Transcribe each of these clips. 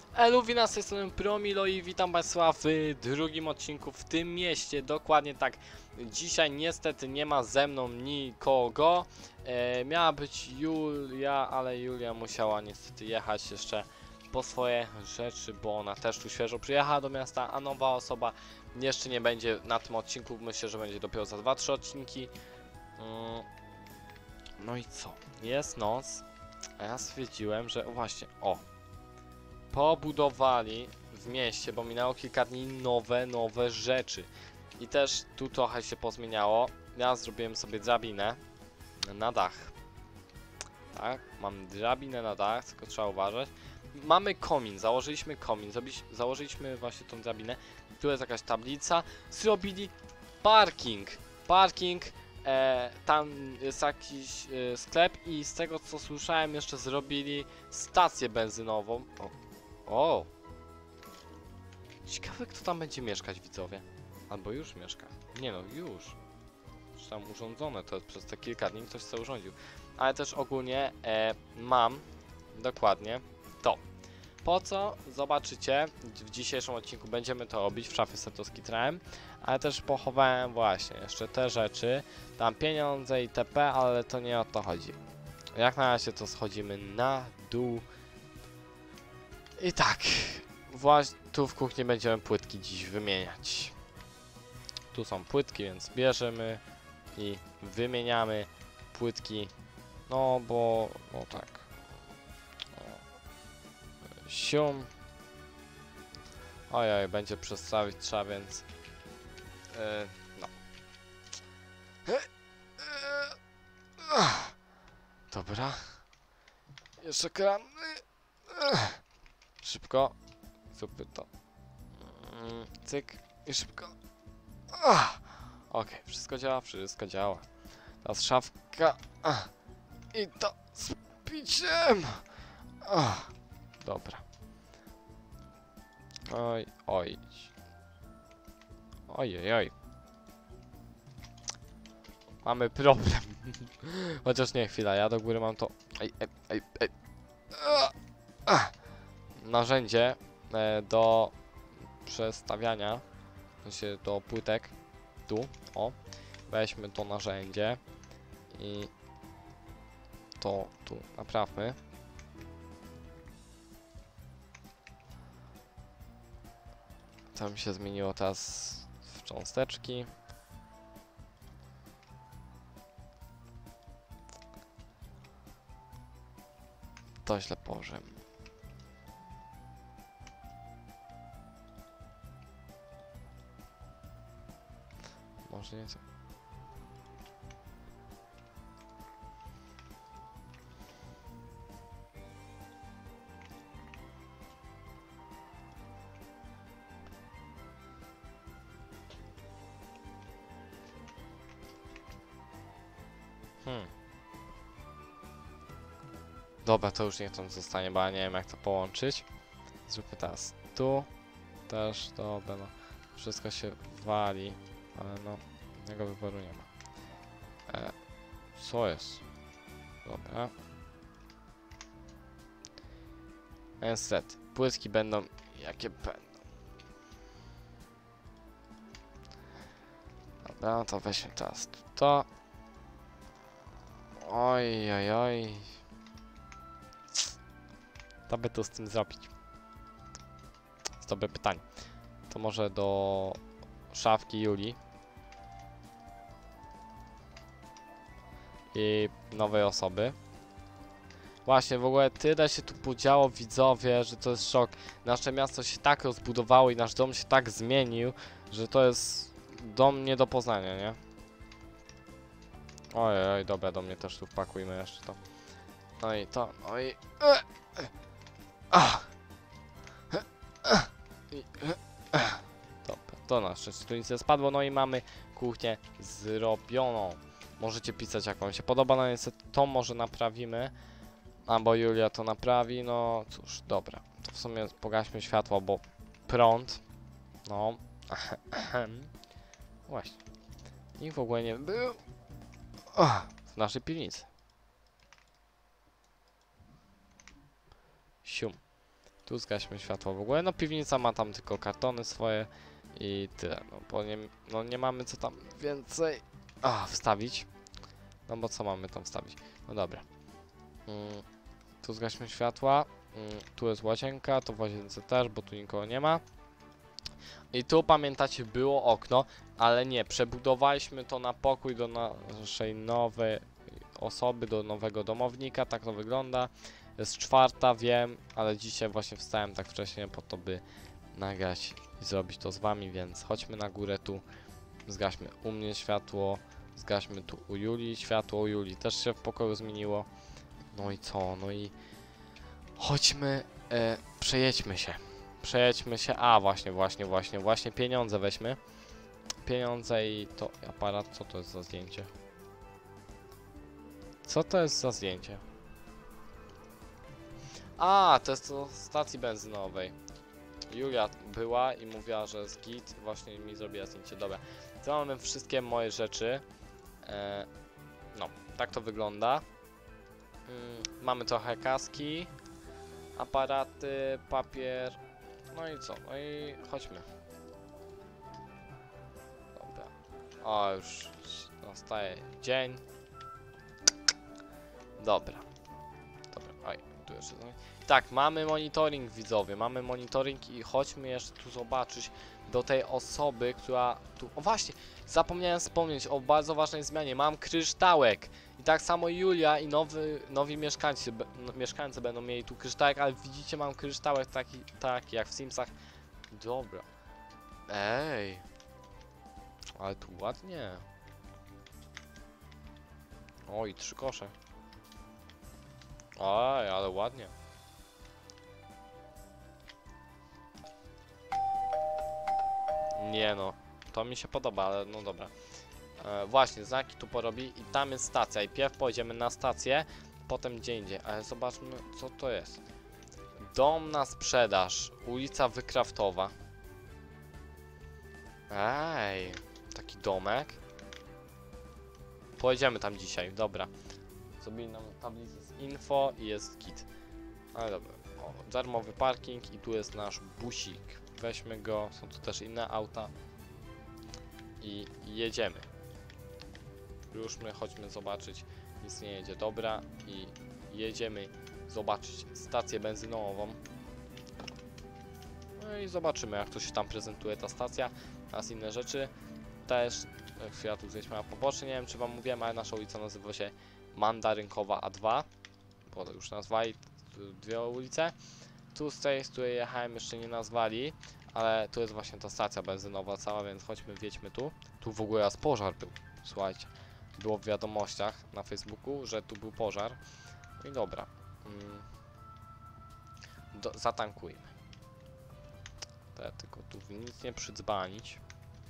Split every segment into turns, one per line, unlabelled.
Eluwina z tej strony Promilo i witam Państwa w drugim odcinku w tym mieście, dokładnie tak. Dzisiaj niestety nie ma ze mną nikogo. Miała być Julia, ale Julia musiała niestety jechać jeszcze po swoje rzeczy, bo ona też tu świeżo przyjechała do miasta, a nowa osoba jeszcze nie będzie na tym odcinku, myślę, że będzie dopiero za 2-3 odcinki. No i co? Jest noc, a ja stwierdziłem, że właśnie, pobudowali w mieście, bo minęło kilka dni, nowe rzeczy. I też tu trochę się pozmieniało. Ja zrobiłem sobie drabinę na dach. Tak, mam drabinę na dach, tylko trzeba uważać. Mamy komin, założyliśmy komin, założyliśmy właśnie tą drabinę. Tu jest jakaś tablica. Zrobili parking. Tam jest jakiś sklep i z tego co słyszałem jeszcze zrobili stację benzynową. O! Ciekawe kto tam będzie mieszkać, widzowie. Albo już mieszka. Nie no, już. Już tam urządzone, to przez te kilka dni ktoś sobie urządził. Ale też ogólnie mam dokładnie to. Po co? Zobaczycie. W dzisiejszym odcinku będziemy to robić w szafie Setoskitrałem. Ale też pochowałem właśnie jeszcze te rzeczy. Tam pieniądze itp., ale to nie o to chodzi. Jak na razie to schodzimy na dół. I tak, właśnie tu w kuchni będziemy płytki dziś wymieniać. Tu są płytki, więc bierzemy i wymieniamy płytki. No bo, no tak. Sium. Ojej, będzie przestawić trzeba, więc no. Dobra. Jeszcze krany. Szybko. Zróbmy to. Cyk. I szybko. Okej, wszystko działa, wszystko działa. Teraz szafka. I to z piciem. Dobra. Oj. Ojej. Mamy problem. Chociaż nie, chwila, ja do góry mam to. Ej. Narzędzie do przestawiania, do płytek. Tu, weźmy to narzędzie i to tu naprawmy. To mi się zmieniło teraz w cząsteczki. To źle położyłem. Może nie. Dobra, to już niech tam zostanie, bo ja nie wiem jak to połączyć. Zróbmy teraz tu. Też, dobra, no. Wszystko się wali, ale no, innego wyboru nie ma. Co jest? Dobra. Niestety, płytki będą jakie będą. Dobra, no to weźmy teraz to. Oj. Co by tu z tym zrobić? To dobre pytanie. To może do szafki Julii. I nowej osoby. Właśnie, w ogóle tyle się tu podziało, widzowie, że to jest szok. Nasze miasto się tak rozbudowało i nasz dom się tak zmienił, że to jest dom nie do poznania, nie? Ojej, dobra, do mnie też tu wpakujmy jeszcze to. No i to, Dobra, to na szczęście tu nic nie spadło, no i mamy kuchnię zrobioną. Możecie pisać jak wam się podoba, no niestety to może naprawimy. Albo Julia to naprawi, no cóż, dobra. To w sumie pogaśmy światło, bo prąd, no, właśnie, nikt w ogóle nie był w naszej piwnicy. Sium. Tu zgaśmy światło w ogóle. No piwnica ma tam tylko kartony swoje i tyle. No bo nie, no nie mamy co tam więcej wstawić. No bo co mamy tam wstawić? No dobra. Tu zgaśmy światła. Tu jest łazienka, to w łazience też, bo tu nikogo nie ma. I tu pamiętacie było okno, ale nie, przebudowaliśmy to na pokój do naszej nowej osoby, do nowego domownika, tak to wygląda. Jest 4, wiem, ale dzisiaj właśnie wstałem tak wcześnie po to, by nagrać i zrobić to z wami, więc chodźmy na górę tu, zgaśmy u mnie światło, zgaśmy tu u Julii światło, u Julii też się w pokoju zmieniło. No i co, no i chodźmy, przejedźmy się. Przejedźmy się, właśnie pieniądze weźmy. Pieniądze i to aparat, co to jest za zdjęcie? Co to jest za zdjęcie? To jest to stacji benzynowej. Julia była i mówiła, że z git właśnie mi zrobiła zdjęcie. Dobra, to mamy wszystkie moje rzeczy. No, tak to wygląda. Mamy trochę kaski, aparaty, papier. No i co? No i chodźmy. Dobra. O, już nastaje dzień. Dobra. Dobra, oj, tu jeszcze. Tak, mamy monitoring, widzowie, mamy monitoring i chodźmy jeszcze tu zobaczyć do tej osoby, która tu... O właśnie, zapomniałem wspomnieć o bardzo ważnej zmianie, mam kryształek. I tak samo Julia i nowi mieszkańcy będą mieli tu kryształek, ale widzicie, mam kryształek taki jak w Simsach. Dobra. Ej. Ale tu ładnie. Oj, 3 kosze. Oj, ale ładnie. Nie no, to mi się podoba, ale no dobra. Właśnie, znaki tu porobi i tam jest stacja. I pierw pojedziemy na stację, potem gdzie indziej. Ale zobaczmy, co to jest. Dom na sprzedaż, ulica Wykraftowa. Ej, taki domek. Pojedziemy tam dzisiaj, dobra. Zrobili nam tablicę z info i jest kit. Ale dobra, o, darmowy parking i tu jest nasz busik. Weźmy go, są tu też inne auta. I jedziemy. Ruszmy, chodźmy zobaczyć, nic nie jedzie, dobra. I jedziemy zobaczyć stację benzynową. No i zobaczymy, jak to się tam prezentuje ta stacja, oraz inne rzeczy. Też, chwila, tu zjeźdźmy na pobocze, nie wiem czy wam mówiłem, ale nasza ulica nazywa się Mandarynkowa A2, bo to już nazwali 2 ulice. Tu z tej, z której jechałem, jeszcze nie nazwali, ale tu jest właśnie ta stacja benzynowa cała, więc chodźmy, wjedźmy tu. Tu w ogóle raz pożar był, słuchajcie. Było w wiadomościach na Facebooku, że tu był pożar. No i dobra. Zatankujmy. Tylko tu nic nie przydzbanić.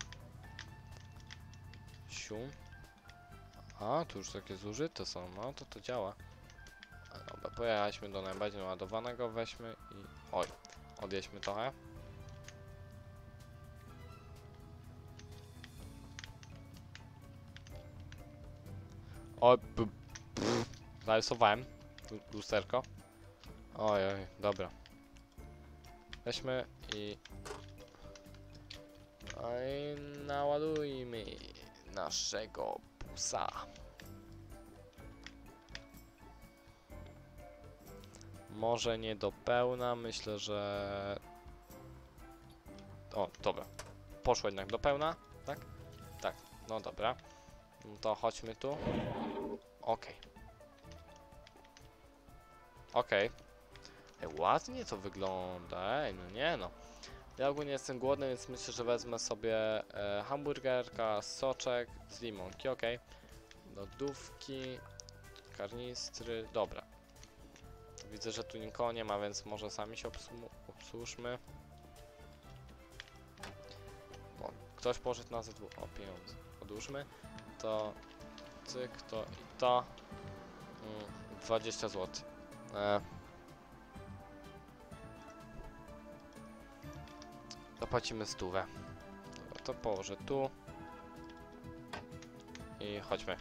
Siu. A, tu już takie zużyte są, no to działa. Dobra, pojechaliśmy do najbardziej naładowanego, weźmy i... Oj, odjedźmy trochę. Oj, narysowałem lusterko. Oj, dobra. Weźmy i... Oj, naładujmy naszego busa. Może nie do pełna, myślę, że... O, dobra. Poszło jednak do pełna, tak? Tak, no dobra. No to chodźmy tu. Okej. Okej. Ładnie to wygląda, no nie no. Ja ogólnie jestem głodny, więc myślę, że wezmę sobie hamburgerka, soczek z limonki, okej. Lodówki, karnistry, dobra. Widzę, że tu nikogo nie ma, więc może sami się obsłużmy. O, ktoś poszedł na ZW. O, pieniądze. Odłóżmy. To cyk, to i to. 20 zł. Zapłacimy 100. Dobra, to położę tu. I chodźmy.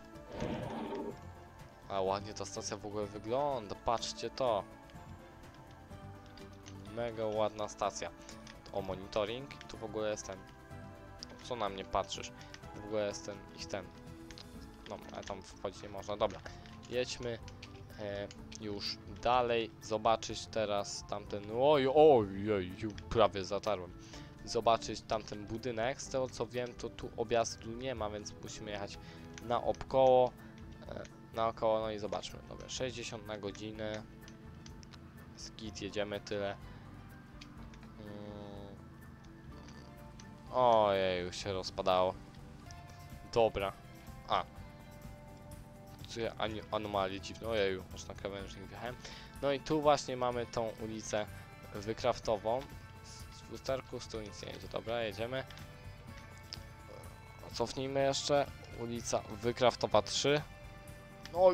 A ładnie ta stacja w ogóle wygląda. Patrzcie to. Mega ładna stacja. O, monitoring. Tu w ogóle jest ten. Co na mnie patrzysz? W ogóle jest ten ten. No, ale tam wchodzić nie można. Dobra. Jedźmy już dalej. Zobaczyć teraz tamten... Oj, prawie zatarłem. Zobaczyć tamten budynek. Z tego co wiem, to tu objazdu nie ma, więc musimy jechać naokoło. Naokoło, no i zobaczmy. Dobra, 60 na godzinę. Skit, jedziemy tyle. Ojej, już się rozpadało. Dobra. Czy anomalie dziwne. Ojeju, aż na krawężnik wjechałem. No i tu właśnie mamy tą ulicę wykraftową. Z lusterku, z tu nic nie jedzie. Dobra, jedziemy. Cofnijmy jeszcze. Ulica wykraftowa 3. Oj,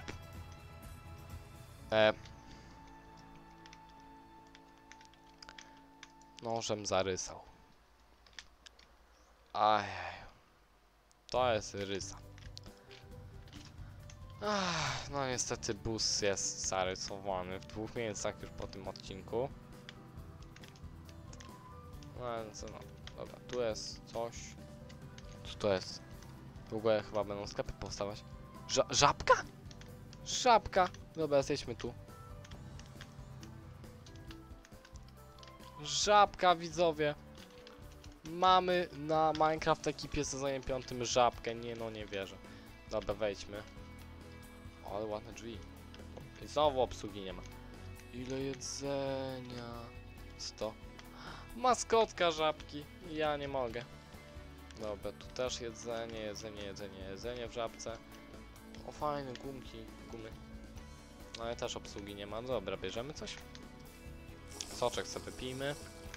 nożem zarysał. Ajaj. To jest rysa. No niestety bus jest zarysowany w 2 miejscach już po tym odcinku. No ale co no. Dobra, tu jest coś. Co to jest? Długo chyba będą sklepy powstawać. Żabka? Żabka! Dobra, jesteśmy tu. Żabka, widzowie. Mamy na Minecraft ekipie sezonie 5 żabkę. Nie no, nie wierzę. Dobra, wejdźmy. O, ale ładne drzwi. I znowu obsługi nie ma. Ile jedzenia. 100. Maskotka żabki. Ja nie mogę. Dobra, tu też jedzenie w żabce. O, fajne gumki, gumy. No ale też obsługi nie ma. Dobra, bierzemy coś. Soczek sobie wypijmy.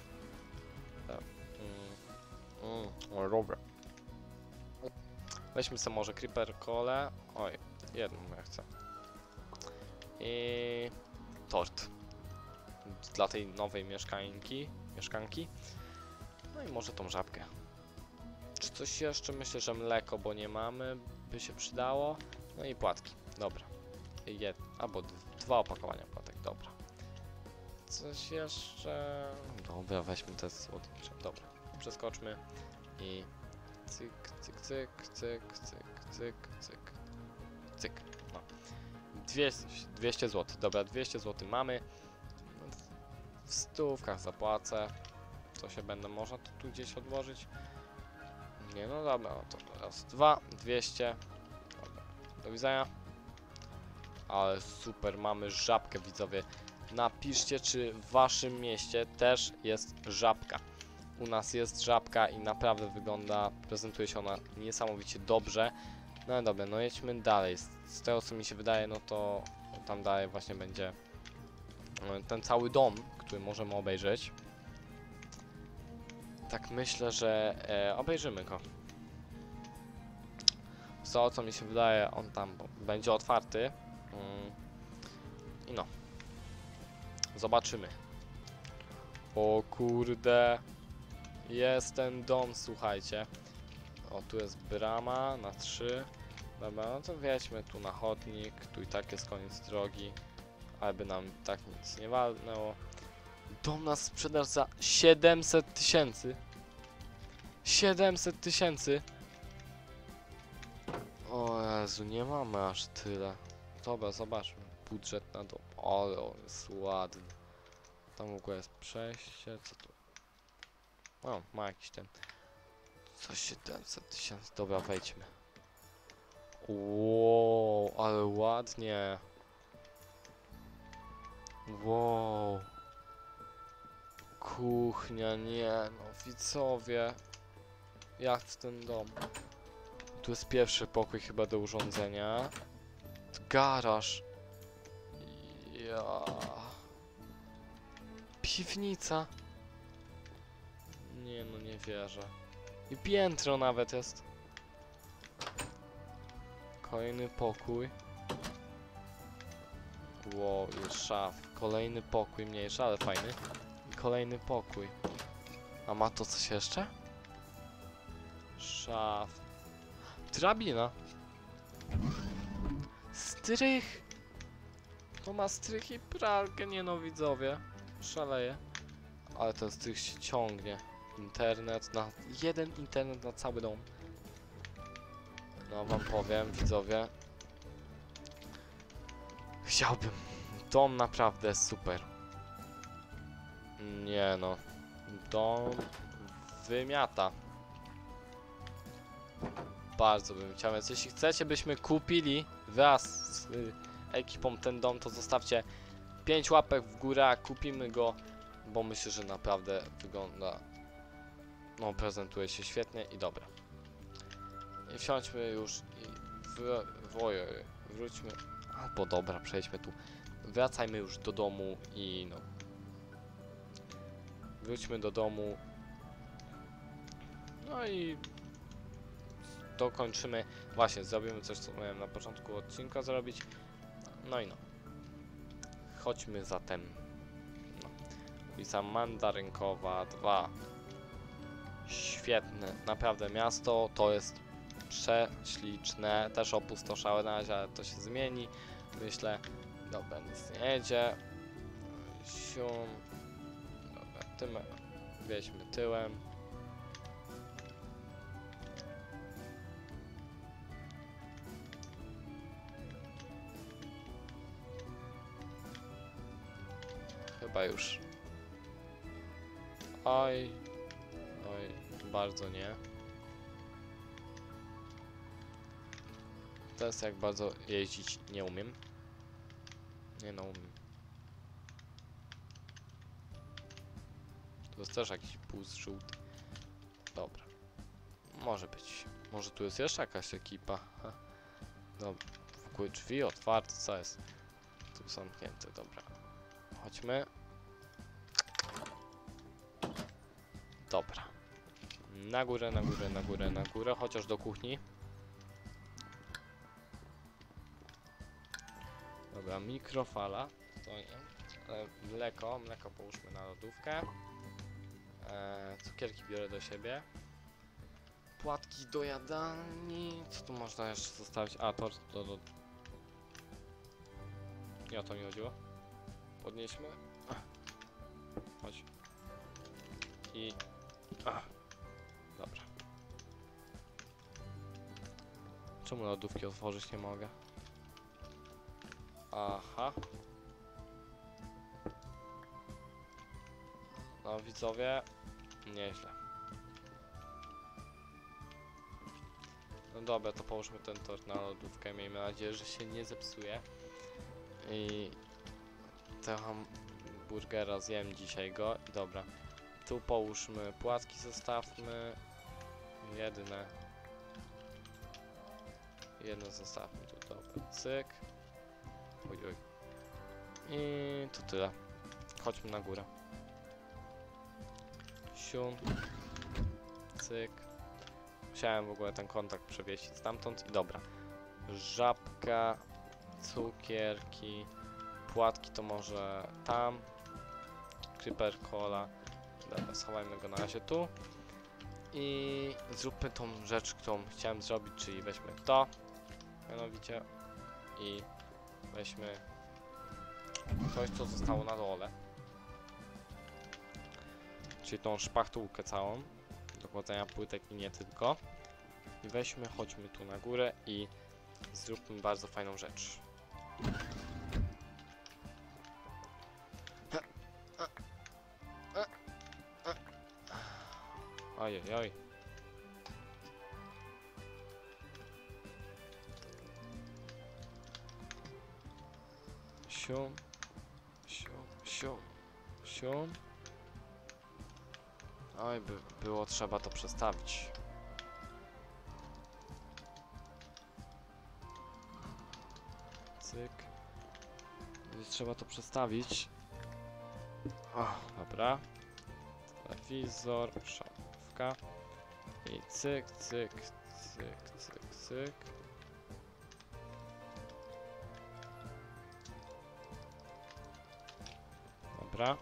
O, dobra. Weźmy sobie może creeper cole. Oj, jedną ja chcę. I tort. Dla tej nowej mieszkanki. No i może tą żabkę. Czy coś jeszcze? Myślę, że mleko, bo nie mamy, by się przydało. No i płatki. Dobra. Albo 2 opakowania płatek. Dobra. Coś jeszcze... Dobra, weźmy te słodnicze. Dobra. Przeskoczmy. I cyk, cyk, cyk, cyk, cyk, cyk, cyk, cyk. No. 200 zł. Dobra, 200 zł mamy. W stówkach zapłacę. Co się będę można tu gdzieś odłożyć? Nie, no dobra, no to raz, 2, 200. Dobra. Do widzenia. Ale super, mamy żabkę, widzowie. Napiszcie, czy w waszym mieście też jest żabka. U nas jest żabka i naprawdę prezentuje się ona niesamowicie dobrze. No dobra, no jedźmy dalej. Z tego co mi się wydaje, no to tam dalej właśnie będzie ten cały dom, który możemy obejrzeć. Tak myślę, że obejrzymy go. Z tego co mi się wydaje, on tam będzie otwarty. I no. Zobaczymy. O kurde. Jest ten dom, słuchajcie. O, tu jest brama na 3. Dobra, no to wjedźmy tu na chodnik. Tu i tak jest koniec drogi. Aby nam tak nic nie walnęło. Dom na sprzedaż za 700 tysięcy. 700 tysięcy. O Jezu, nie mamy aż tyle. Dobra, zobaczmy. Budżet na dom. Ale on jest ładny. Tam w ogóle jest przejście. Co tu? O, ma jakiś ten. Co 700 tysięcy. Dobra, wejdźmy. Wow, ale ładnie. Wow. Kuchnia, nie no, widzowie. Jak w ten dom. Tu jest pierwszy pokój chyba do urządzenia. Garaż. Ja. Piwnica. Nie no, nie wierzę. I piętro nawet jest. Kolejny pokój. Wow, jest szaf. Kolejny pokój, mniejszy, ale fajny. I kolejny pokój. A ma to coś jeszcze? Szaf. Drabina. Strych. To ma strych i pralkę, nie no widzowie. Szaleję. Ale to z tych się ciągnie. Internet na... Jeden internet na cały dom. No wam powiem, widzowie. Chciałbym. Dom naprawdę super. Nie no. Dom wymiata. Bardzo bym chciał, więc jeśli chcecie, byśmy kupili wraz z ekipą ten dom, to zostawcie 5 łapek w górę, a kupimy go, bo myślę, że naprawdę wygląda, no prezentuje się świetnie i dobra. I wsiądźmy już i wróćmy, albo dobra, przejdźmy tu, wracajmy już do domu i no, wróćmy do domu, no i dokończymy, właśnie zrobimy coś, co miałem na początku odcinka zrobić, no i no. Chodźmy zatem. No. Ulica Mandarynkowa 2. Świetne, naprawdę miasto, to jest prześliczne, też opustoszałe na razie, ale to się zmieni, myślę. Dobra, nic nie jedzie. Sium. Dobra, tym wieźmy tyłem. Chyba już. Oj, bardzo nie. To jest jak bardzo jeździć nie umiem. Nie no umiem. To jest też jakiś puls żółty. Dobra. Może być. Może tu jest jeszcze jakaś ekipa. Ha. Dobra. W ogóle drzwi otwarte, co jest? Tu zamknięte, dobra. Chodźmy. Dobra. Na górę, na górę, na górę, na górę, chociaż do kuchni. Dobra, mikrofala. To nie. Mleko połóżmy na lodówkę. Cukierki biorę do siebie. Płatki do jadalni. Co tu można jeszcze zostawić? A, tort do... Nie o to mi chodziło. Podnieśmy. Chodź. I... Dobra. Czemu lodówki otworzyć nie mogę? Aha. No widzowie, nieźle. No dobra, to połóżmy ten tort na lodówkę. Miejmy nadzieję, że się nie zepsuje. I... tego hamburgera zjem dzisiaj go. Dobra. Tu połóżmy, płatki zostawmy. Jedno zostawmy tu, dobra, cyk. Oj. I to tyle. Chodźmy na górę. Sium. Cyk. Musiałem w ogóle ten kontakt przewiesić stamtąd i dobra. Żabka, cukierki, płatki to może tam. Creeper Cola. Dobra, schowajmy go na razie tu. I zróbmy tą rzecz, którą chciałem zrobić, czyli weźmy to. Mianowicie. I weźmy coś, co zostało na dole. Czyli tą szpachtułkę całą. Do kładzenia płytek i nie tylko. I weźmy, chodźmy tu na górę i zróbmy bardzo fajną rzecz. Ojej. Sium. Oj, było trzeba to przestawić. Cyk. Będzie trzeba to przestawić. O, dobra. Telewizor, szafka. I cyk. Dobra.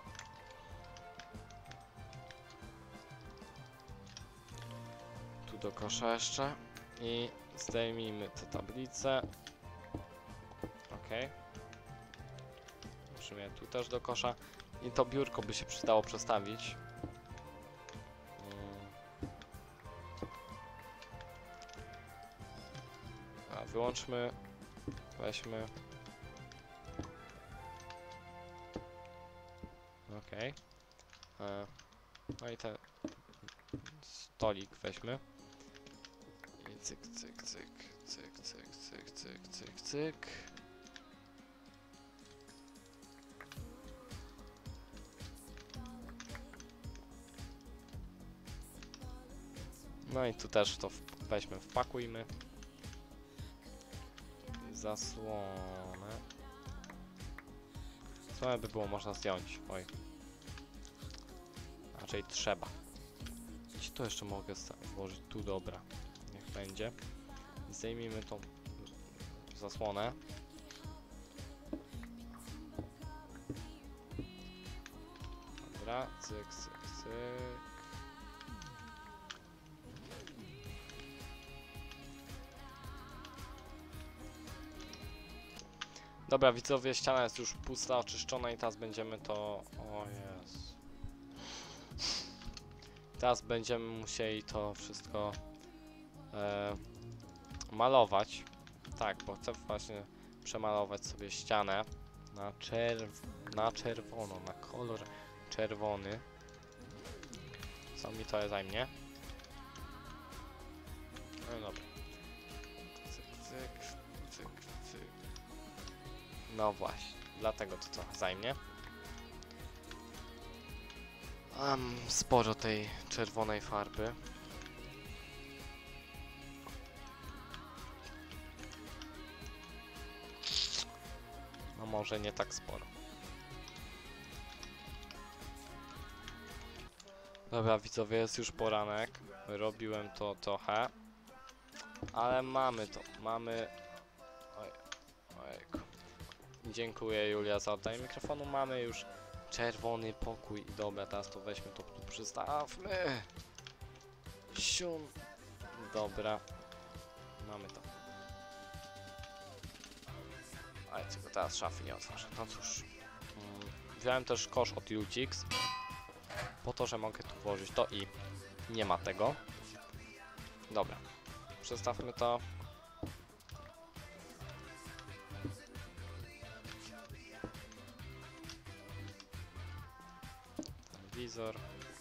Tu do kosza jeszcze. I zdejmijmy te tablice. Ok. Musimy tu też do kosza. I to biurko by się przydało przestawić. A wyłączmy. Weźmy. Okej. No i ten stolik weźmy. I cyk, cyk, cyk, cyk, cyk, cyk, cyk, cyk, cyk. No i tu też to weźmy, wpakujmy. Zasłonę. Zasłonę by było można zdjąć. Oj. Raczej trzeba. Gdzie to jeszcze mogę włożyć? Tu, dobra. Niech będzie. Zdejmijmy tą zasłonę. Dobra, cyk, cyk, cyk. Dobra, widzowie, ściana jest już pusta, oczyszczona i teraz będziemy to... O Jezu. Teraz będziemy musieli to wszystko malować. Tak, bo chcę właśnie przemalować sobie ścianę na czerwono, na kolor czerwony. Co mi to zajmie? No dobra. Cyk, cyk, cyk, cyk. No właśnie, dlatego to trochę zajmie. Mam sporo tej czerwonej farby. No może nie tak sporo. Dobra, widzowie, jest już poranek. Robiłem to trochę. Ale mamy to. Mamy... Ojejku. Dziękuję, Julia, za oddanie mikrofonu. Mamy już czerwony pokój. Dobra, teraz to weźmy, to tu przystawmy. Siun. Dobra. Mamy to. Ale tylko teraz szafy nie otworzę. No cóż. Wziąłem też kosz od Jutix. Po to, że mogę tu włożyć to i nie ma tego. Dobra. Przestawmy to. Telewizor.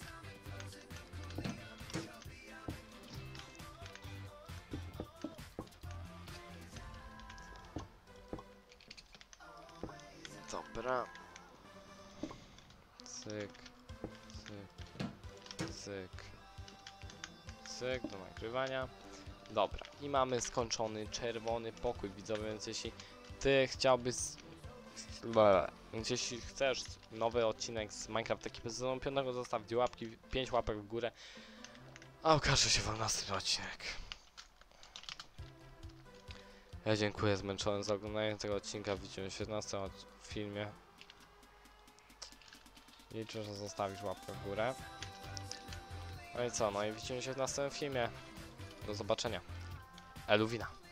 Dobra. Cyk. Cyk. Cyk. Cyk do nagrywania. Dobra. I mamy skończony czerwony pokój, widzowie, więc jeśli ty chciałbyś... Więc jeśli chcesz nowy odcinek z Minecraft ekipy sezonu 5, zostawcie łapki, 5 łapek w górę. A ukaże się wam następny odcinek. Ja dziękuję zmęczonym za oglądanie tego odcinka. Widzimy się w następnym filmie. Liczę, że zostawisz łapkę w górę. No i co? No i widzimy się w następnym filmie. Do zobaczenia. Eluwina.